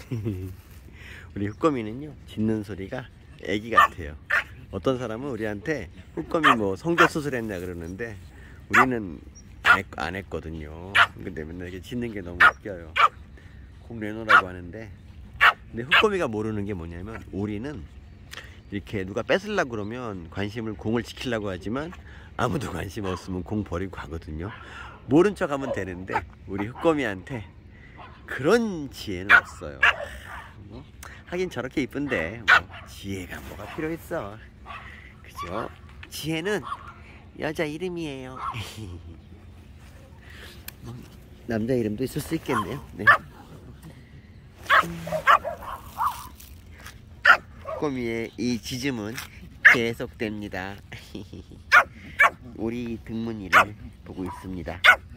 우리 흑거미는요, 짖는 소리가 애기 같아요. 어떤 사람은 우리한테 흑거미 뭐 성대 수술했냐 그러는데 우리는 안 했거든요. 근데 맨날 이렇게 짖는 게 너무 웃겨요. 공 내놓으라고 하는데, 근데 흑거미가 모르는 게 뭐냐면, 우리는 이렇게 누가 뺏으려고 그러면 관심을 공을 지키려고 하지만 아무도 관심 없으면 공 버리고 가거든요. 모른 척 하면 되는데 우리 흑거미한테 그런 지혜는 없어요. 하긴 저렇게 이쁜데 뭐 지혜가 뭐가 필요 있어. 그죠? 지혜는 여자 이름이에요. 남자 이름도 있을 수 있겠네요. 네. 흑거미의 이 짖음은 계속됩니다. 우리 등문이를 보고 있습니다.